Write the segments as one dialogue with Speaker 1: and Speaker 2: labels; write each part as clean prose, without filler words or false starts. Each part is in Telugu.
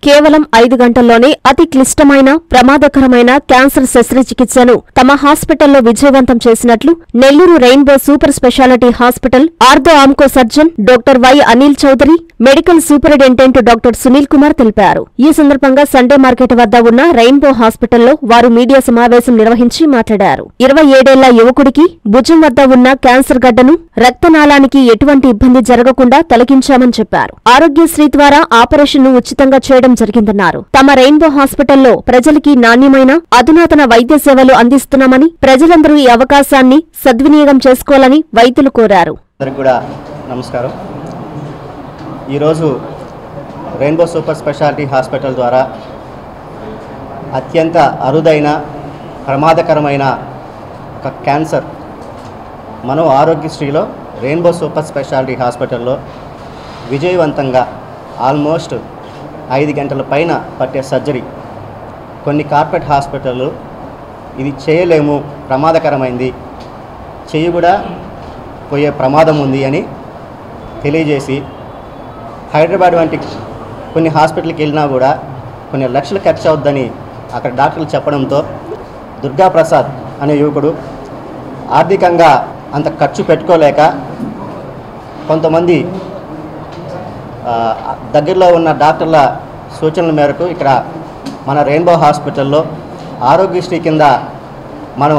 Speaker 1: కేవలం 5 గంటల్లోనే అతి క్లిష్టమైన ప్రమాదకరమైన క్యాన్సర్ శస్త్రచికిత్సను తమ హాస్పిటల్లో విజయవంతం చేసినట్లు Nellore Rainbow super speciality hospital ortho onco surgeon doctor Y Anil Chowdary, medical superintendent doctor Sunil Kumar తెలిపారు. ఈ సందర్భంగా సండే మార్కెట్ వద్ద ఉన్న రెయిన్బో హాస్పిటల్లో వారు మీడియా సమావేశం నిర్వహించి మాట్లాడారు. 27 ఏళ్ల యువకుడికి భుజం వద్ద ఉన్న క్యాన్సర్ గడ్డను రక్తనాళానికి ఎటువంటి ఇబ్బంది జరగకుండా తొలగించామని చెప్పారు. ఆరోగ్యశ్రీ ద్వారా ఆపరేషన్ను ఉచితంగా చేయడం జరిగిందన్నారు. తమ రెయిన్బో హాస్పిటల్లో ప్రజలకి నాణ్యమైన అధునాతన వైద్య సేవలు అందిస్తున్నామని, ప్రజలందరూ ఈ అవకాశాన్ని సద్వినియోగం చేసుకోవాలని వైద్యులు కోరారు.
Speaker 2: నమస్కారం. ఈరోజు రెయిన్బో సూపర్ స్పెషాలిటీ హాస్పిటల్ ద్వారా అత్యంత అరుదైన ప్రమాదకరమైన ఒక క్యాన్సర్ మనం ఆరోగ్యశ్రీలో రెయిన్బో సూపర్ స్పెషాలిటీ హాస్పిటల్లో విజయవంతంగా ఆల్మోస్ట్ 5 గంటల పైన పట్టే సర్జరీ. కొన్ని కార్పొరేట్ హాస్పిటళ్ళు ఇది చేయలేము, ప్రమాదకరమైంది, చేయి కూడా పోయే ప్రమాదం ఉంది అని తెలియజేసి హైదరాబాద్ వంటి కొన్ని హాస్పిటల్కి వెళ్ళినా కూడా కొన్ని లక్షలు ఖర్చు అవుద్దని అక్కడ డాక్టర్లు చెప్పడంతో దుర్గాప్రసాద్ అనే యువకుడు ఆర్థికంగా అంత ఖర్చు పెట్టుకోలేక కొంతమంది దగ్గరలో ఉన్న డాక్టర్ల సూచనల మేరకు ఇక్కడ మన రెయిన్బో హాస్పిటల్లో ఆరోగ్యశ్రీ కింద మనం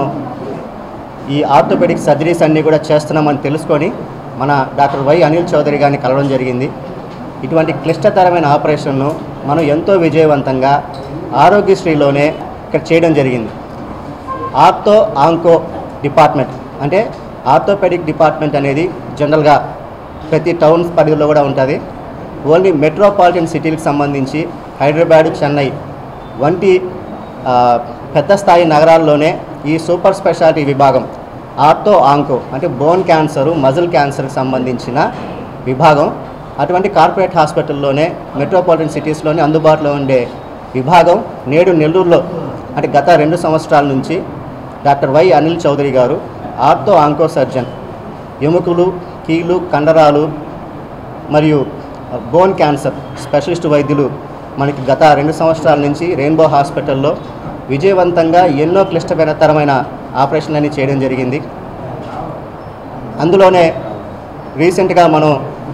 Speaker 2: ఈ ఆర్థోపెడిక్ సర్జరీస్ అన్నీ కూడా చేస్తున్నామని తెలుసుకొని మన డాక్టర్ వై అనిల్ చౌదరి గారిని కలవడం జరిగింది. ఇటువంటి క్లిష్టతరమైన ఆపరేషన్ను మనం ఎంతో విజయవంతంగా ఆరోగ్యశ్రీలోనే ఇక్కడ చేయడం జరిగింది. ఆర్థో ఆంకో డిపార్ట్మెంట్ అంటే ఆర్థోపెడిక్ డిపార్ట్మెంట్ అనేది జనరల్గా ప్రతి టౌన్స్ పరిధిలో కూడా ఉంటుంది. ఓన్లీ మెట్రోపాలిటన్ సిటీలకు సంబంధించి హైదరాబాదు, చెన్నై వంటి పెద్ద స్థాయి నగరాల్లోనే ఈ సూపర్ స్పెషాలిటీ విభాగం ఆర్థో ఆంకో అంటే బోన్ క్యాన్సరు, మజిల్ క్యాన్సర్కి సంబంధించిన విభాగం అటువంటి కార్పొరేట్ హాస్పిటల్లోనే మెట్రోపాలిటన్ సిటీస్లోనే అందుబాటులో ఉండే విభాగం నేడు నెల్లూరులో అంటే గత 2 సంవత్సరాల నుంచి డాక్టర్ వై అనిల్ చౌదరి గారు ఆర్థో ఆంకో సర్జన్, ఎముకలు, కీలు, కండరాలు మరియు బోన్ క్యాన్సర్ స్పెషలిస్ట్ వైద్యులు మనకి గత 2 సంవత్సరాల నుంచి రెయిన్బో హాస్పిటల్లో విజయవంతంగా ఎన్నో క్లిష్టతరమైన ఆపరేషన్లన్నీ చేయడం జరిగింది. అందులోనే రీసెంట్గా మనం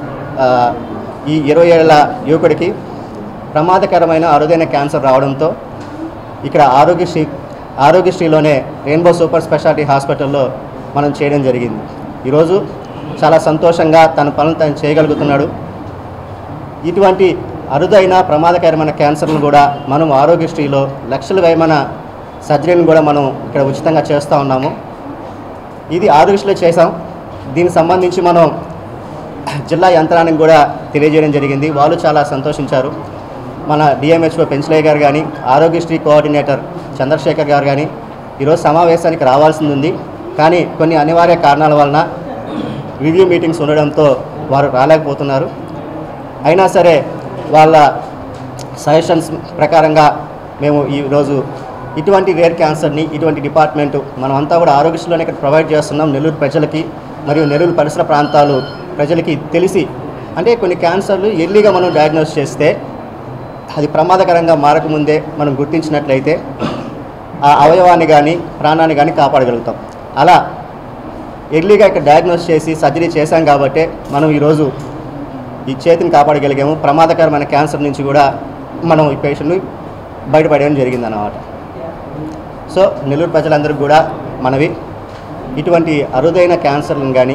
Speaker 2: ఈ 20 ఏళ్ల యువకుడికి ప్రమాదకరమైన అరుదైన క్యాన్సర్ రావడంతో ఇక్కడ ఆరోగ్యశ్రీలోనే రెయిన్బో సూపర్ స్పెషాలిటీ హాస్పిటల్లో మనం చేయడం జరిగింది. ఈరోజు చాలా సంతోషంగా తన పనులు తను చేయగలుగుతున్నాడు. ఇటువంటి అరుదైన ప్రమాదకరమైన క్యాన్సర్ను కూడా మనం ఆరోగ్యశ్రీలో లక్షల వ్యయమైన సర్జరీని కూడా మనం ఇక్కడ ఉచితంగా చేస్తూ ఉన్నాము. ఇది ఆరోగ్యశ్రీలో చేసాం. దీనికి సంబంధించి మనం జిల్లా యంత్రానికి కూడా తెలియజేయడం జరిగింది. వాళ్ళు చాలా సంతోషించారు. మన డిఎంహెచ్ఓ పెంచలయ్య గారు కానీ, ఆరోగ్యశ్రీ కోఆర్డినేటర్ చంద్రశేఖర్ గారు కానీ ఈరోజు సమావేశానికి రావాల్సింది ఉంది. కానీ కొన్ని అనివార్య కారణాల వలన రివ్యూ మీటింగ్స్ ఉండడంతో వారు రాలేకపోతున్నారు. అయినా సరే వాళ్ళ సజెషన్స్ ప్రకారంగా మేము ఈరోజు ఇటువంటి రేర్ క్యాన్సర్ని, ఇటువంటి డిపార్ట్మెంటు మనం అంతా కూడా ఆరోగ్యశ్రీలోనే ఇక్కడ ప్రొవైడ్ చేస్తున్నాం. నెల్లూరు ప్రజలకి మరియు నెల్లూరు పరిసర ప్రాంతాలు ప్రజలకి తెలిసి అంటే కొన్ని క్యాన్సర్లు ఎర్లీగా మనం డయాగ్నోస్ చేస్తే అది ప్రమాదకరంగా మారకముందే మనం గుర్తించినట్లయితే ఆ అవయవాన్ని కానీ ప్రాణాన్ని కానీ కాపాడగలుగుతాం. అలా ఎర్లీగా ఇక్కడ డయాగ్నోస్ చేసి సర్జరీ చేశాం కాబట్టి మనం ఈరోజు ఈ చేతిని కాపాడగలిగాము. ప్రమాదకరమైన క్యాన్సర్ నుంచి కూడా మనం ఈ పేషెంట్ని బయటపడేయడం జరిగిందన్నమాట. సో నెల్లూరు ప్రజలందరికీ కూడా మనవి, ఇటువంటి అరుదైన క్యాన్సర్లను కానీ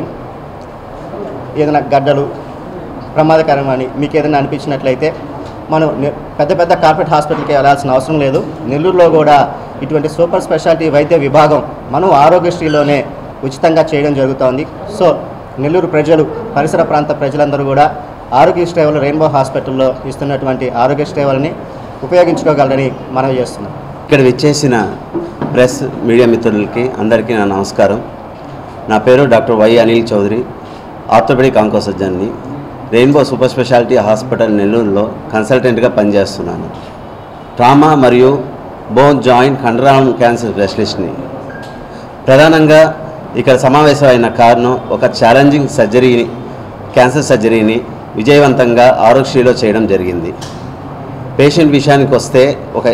Speaker 2: ఏదైనా గడ్డలు ప్రమాదకరమని మీకు ఏదైనా అనిపించినట్లయితే మనం పెద్ద పెద్ద కార్పొరేట్ హాస్పిటల్కి వెళ్ళాల్సిన అవసరం లేదు. నెల్లూరులో కూడా ఇటువంటి సూపర్ స్పెషాలిటీ వైద్య విభాగం మనం ఆరోగ్యశ్రీలోనే ఉచితంగా చేయడం జరుగుతోంది. సో నెల్లూరు ప్రజలు, పరిసర ప్రాంత ప్రజలందరూ కూడా ఆరోగ్య సేవలు రెయిన్బో హాస్పిటల్లో ఇస్తున్నటువంటి ఆరోగ్య సేవలని ఉపయోగించుకోగలరని మనవి చేస్తున్నాం.
Speaker 3: ఇక్కడ విచ్చేసిన ప్రెస్ మీడియా మిత్రులకి అందరికీ నా నమస్కారం. నా పేరు doctor Y Anil Chowdary, orthopaedic onco సర్జన్ని. రెయిన్బో సూపర్ స్పెషాలిటీ హాస్పిటల్ నెల్లూరులో కన్సల్టెంట్గా పనిచేస్తున్నాను. ట్రామా మరియు బోన్ జాయింట్ కండరాల క్యాన్సర్ స్పెషలిస్ట్ని. ప్రధానంగా ఇక్కడ సమావేశమైన కారణం ఒక ఛాలెంజింగ్ సర్జరీని, క్యాన్సర్ సర్జరీని విజయవంతంగా ఆరోగ్యశ్రీలో చేయడం జరిగింది. పేషెంట్ విషయానికి వస్తే ఒక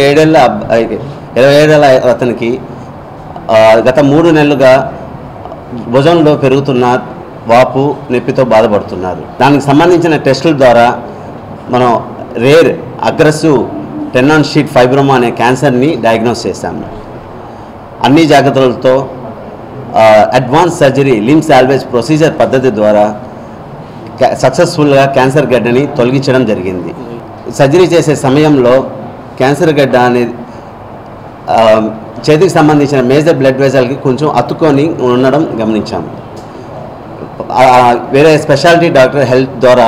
Speaker 3: 27 ఏళ్ల అతనికి గత 3 నెలలుగా భుజంలో పెరుగుతున్న వాపు నొప్పితో బాధపడుతున్నారు. దానికి సంబంధించిన టెస్టుల ద్వారా మనం rare aggressive tendon sheath fibroma అనే క్యాన్సర్ని డయాగ్నోస్ చేశాము. అన్ని జాగ్రత్తలతో advance surgery limb salvage procedure పద్ధతి ద్వారా సక్సెస్ఫుల్గా క్యాన్సర్ గడ్డని తొలగించడం జరిగింది. సర్జరీ చేసే సమయంలో క్యాన్సర్ గడ్డ అనేది చేతికి సంబంధించిన మేజర్ బ్లడ్ వెజల్కి కొంచెం అతుక్కొని ఉండడం గమనించాము. వేరే స్పెషాలిటీ డాక్టర్ హెల్ప్ ద్వారా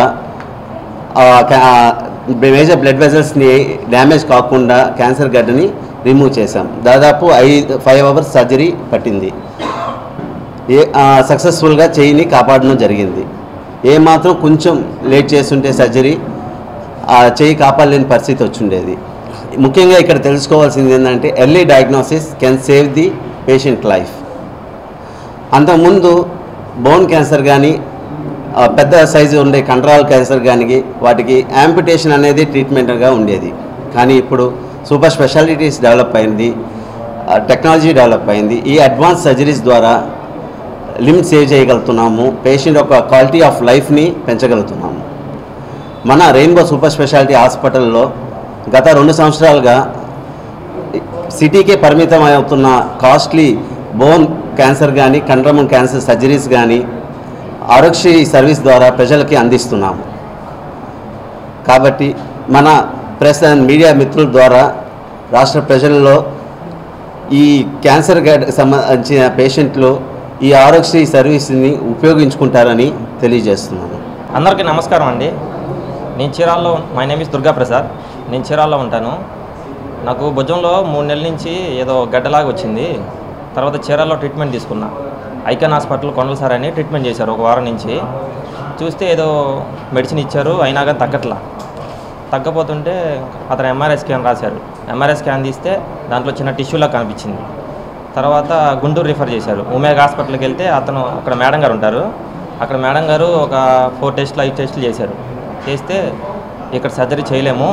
Speaker 3: మేజర్ బ్లడ్ వెజల్స్ని డ్యామేజ్ కాకుండా క్యాన్సర్ గడ్డని రిమూవ్ చేశాం. దాదాపు 5 అవర్స్ సర్జరీ పట్టింది. సక్సెస్ఫుల్గా చెయ్యిని కాపాడడం జరిగింది. ఏమాత్రం కొంచెం లేట్ చేస్తుంటే సర్జరీ చెయ్యి కాపాడలేని పరిస్థితి వచ్చిండేది. ముఖ్యంగా ఇక్కడ తెలుసుకోవాల్సింది ఏంటంటే early diagnosis can save the patient life. అంతకుముందు బోన్ క్యాన్సర్ కానీ పెద్ద సైజు ఉండే కండరాల క్యాన్సర్ కానీ వాటికి యాంపిటేషన్ అనేది ట్రీట్మెంట్గా ఉండేది. కానీ ఇప్పుడు సూపర్ స్పెషాలిటీస్ డెవలప్ అయింది, టెక్నాలజీ డెవలప్ అయింది. ఈ అడ్వాన్స్ సర్జరీస్ ద్వారా లిమిట్ సేవ్ చేయగలుగుతున్నాము, పేషెంట్ యొక్క క్వాలిటీ ఆఫ్ లైఫ్ని పెంచగలుగుతున్నాము. మన రెయిన్బో సూపర్ స్పెషాలిటీ హాస్పిటల్లో గత 2 సంవత్సరాలుగా సిటీకే పరిమితం అవుతున్న కాస్ట్లీ బోన్ క్యాన్సర్ కానీ కండరం క్యాన్సర్ సర్జరీస్ కానీ ఆరోగ్యశ్రీ సర్వీస్ ద్వారా ప్రజలకి అందిస్తున్నాము. కాబట్టి మన ప్రెస్ అండ్ మీడియా మిత్రుల ద్వారా రాష్ట్ర ప్రజల్లో ఈ క్యాన్సర్ సంబంధించిన పేషెంట్లు ఈ ఆరోగ్యశ్రీ సర్వీస్ని ఉపయోగించుకుంటారని తెలియజేస్తున్నాను.
Speaker 4: అందరికీ నమస్కారం అండి. నేను చీరాల్లో, my name is Durga Prasad. నేను చీరాల్లో ఉంటాను. నాకు భుజంలో 3 నెలల నుంచి ఏదో గడ్డలాగా వచ్చింది. తర్వాత చీరాల్లో ట్రీట్మెంట్ తీసుకున్నా. ఐకాన్ హాస్పిటల్ కొండల సార్ అని ట్రీట్మెంట్ చేశారు 1 వారం నుంచి. చూస్తే ఏదో మెడిసిన్ ఇచ్చారు, అయినా కానీ తగ్గపోతుంటే అతను ఎంఆర్ఐ స్కాన్ రాశారు. ఎంఆర్ఐ స్కాన్ తీస్తే దాంట్లో చిన్న టిష్యూలా కనిపించింది. తర్వాత గుంటూరు రిఫర్ చేశారు. ఉమేగా హాస్పిటల్కి వెళ్తే అక్కడ మేడం గారు ఉంటారు. అక్కడ మేడం గారు ఒక 4 టెస్టులు 5 టెస్టులు చేశారు. చేస్తే ఇక్కడ సర్జరీ చేయలేము,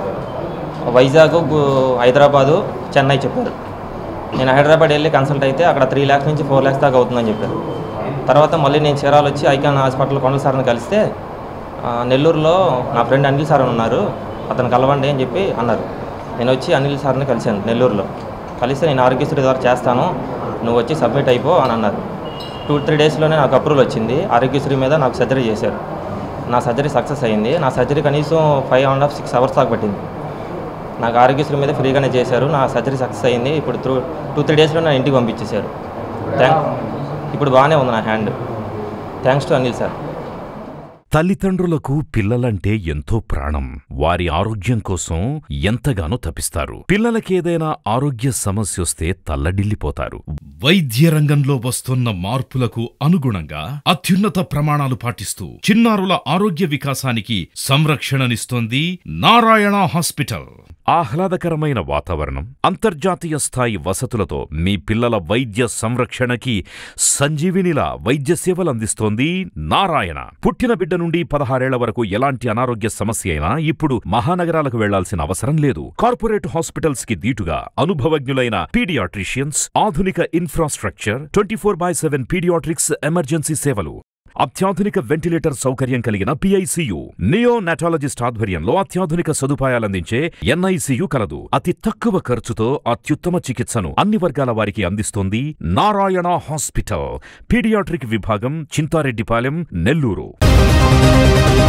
Speaker 4: వైజాగ్, హైదరాబాదు, చెన్నై చెప్పారు. నేను హైదరాబాద్ వెళ్ళి కన్సల్ట్ అయితే అక్కడ 3 lakhs నుంచి 4 lakhs దాకా అవుతుందని చెప్పారు. తర్వాత మళ్ళీ నేను చీరాలు వచ్చి ఐకాన్ హాస్పిటల్ కొండల సార్ని కలిస్తే నెల్లూరులో నా ఫ్రెండ్ అనిల్ సార్ అని ఉన్నారు, అతను కలవండి అని చెప్పి అన్నారు. నేను వచ్చి అనిల్ సార్ని కలిశాను నెల్లూరులో. కలిస్తే నేను ఆరోగ్యశ్రీ ద్వారా చేస్తాను, నువ్వు వచ్చి సబ్మిట్ అయిపో అని అన్నారు. 2-3 డేస్లోనే నాకు అప్రూవల్ వచ్చింది. ఆరోగ్యశ్రీ మీద నాకు సర్జరీ చేశారు. నా సర్జరీ సక్సెస్ అయ్యింది. నా సర్జరీ కనీసం 5.5-6 hours దాకా పట్టింది. నాకు ఆరోగ్యశ్రీ మీద ఫ్రీగానే చేశారు. నా సర్జరీ సక్సెస్ అయ్యింది. ఇప్పుడు 2-3 డేస్లో నా ఇంటికి పంపించేశారు. ఇప్పుడు బాగానే ఉంది నా hand. Thanks to Anil sir.
Speaker 5: తల్లిదండ్రులకు పిల్లలంటే ఎంతో ప్రాణం. వారి ఆరోగ్యం కోసం ఎంతగానో తపిస్తారు. పిల్లలకేదైనా ఆరోగ్య సమస్యొస్తే తల్లడిల్లిపోతారు. వైద్య రంగంలో వస్తున్న మార్పులకు అనుగుణంగా అత్యున్నత ప్రమాణాలు పాటిస్తూ చిన్నారుల ఆరోగ్య వికాసానికి సంరక్షణనిస్తోంది నారాయణ హాస్పిటల్. ఆహ్లాదకరమైన వాతావరణం, అంతర్జాతీయ స్థాయి వసతులతో మీ పిల్లల వైద్య సంరక్షణకి సంజీవినిలా వైద్య సేవలందిస్తోంది నారాయణ. పుట్టిన బిడ్డ నుండి 16 ఏళ్ల వరకు ఎలాంటి అనారోగ్య సమస్య అయినా ఇప్పుడు మహానగరాలకు వెళ్లాల్సిన అవసరం లేదు. కార్పొరేట్ హాస్పిటల్స్ కి దీటుగా అనుభవజ్ఞులైన పీడియాట్రిషియన్స్, ఆధునిక ఇన్ఫ్రాస్ట్రక్చర్, 24/7 పీడియాట్రిక్స్ ఎమర్జెన్సీ సేవలు, అత్యాధునిక వెంటిలేటర్ సౌకర్యం కలిగిన పిఐసియు, నియోనాటాలజిస్ట్ ఆధ్వర్యంలో అత్యాధునిక సదుపాయాలందించే ఎన్ఐసియు కలదు. అతి తక్కువ ఖర్చుతో అత్యుత్తమ చికిత్సను అన్ని వర్గాల వారికి అందిస్తోంది నారాయణ హాస్పిటల్. పీడియాట్రిక్ విభాగం, చింతారెడ్డిపాలెం, నెల్లూరు.